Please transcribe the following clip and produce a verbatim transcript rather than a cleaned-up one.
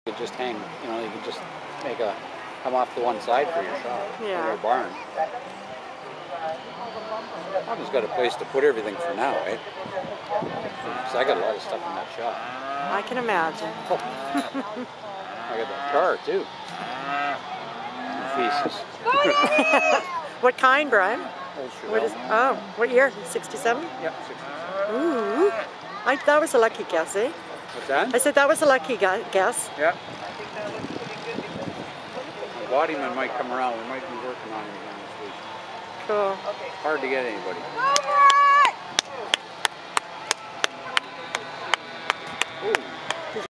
You could just hang, you know, you could just make a, come off the one side for your shop. Yeah. Or a barn. I've just got a place to put everything for now, eh? Because I got a lot of stuff in that shop. I can imagine. Oh. I got that car, too. Feces. What kind, Brian? Old What is? Chevelle. Oh, what year? sixty-seven? Yep, sixty-seven. Ooh, I, that was a lucky guess, eh? What's that? I said that was a lucky gu guess. Yeah. The bodyman might come around. We might be working on him again this week. Cool. Hard to get anybody.